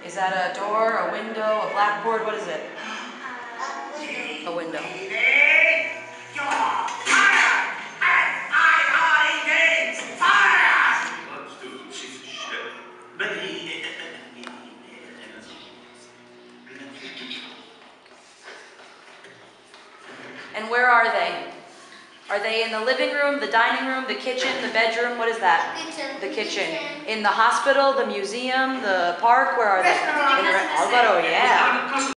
Is that a door, a window, a blackboard? What is it? A window. And where are they? Are they in the living room, the dining room, the kitchen, the bedroom? What is that? The kitchen. In the hospital, the museum, the park? Where are they? In the restaurant. Yeah.